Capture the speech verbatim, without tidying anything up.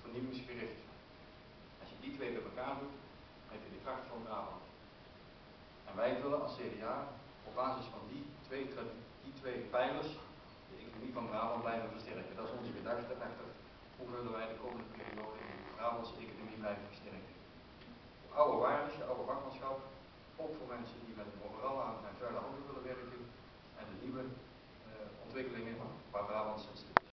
vernieuwingsgericht. Als je die twee bij elkaar doet, heb je de kracht van Brabant. En wij willen als C D A op basis van die twee, die twee pijlers de economie van Brabant blijven versterken. Dat is onze gedachte achter hoe willen wij de komende periode de Brabantse economie blijven versterken. De oude waardes, de oude vakmanschap, ook voor mensen die met een overal